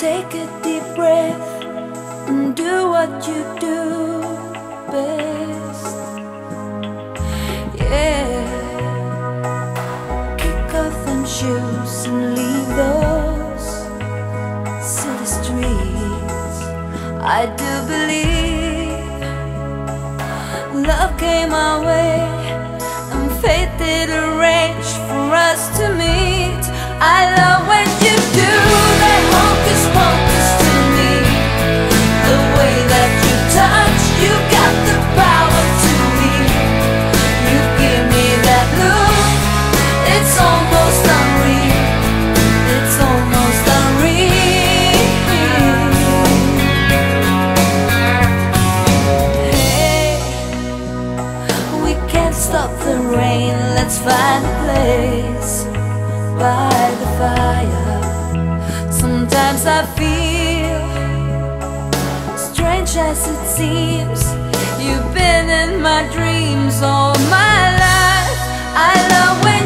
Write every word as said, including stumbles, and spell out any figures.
Take a deep breath and do what you do best. Yeah, kick off them shoes and leave those city streets. I do believe love came our way and fate did arrange for us to meet. I love when you do that hocus pocus to me, the way that you touch, you got the power to me. You give me that look, it's almost unreal, it's almost unreal. Hey, we can't stop the rain, let's find a place by the fire. Sometimes I feel, strange as it seems, you've been in my dreams all my life. I love when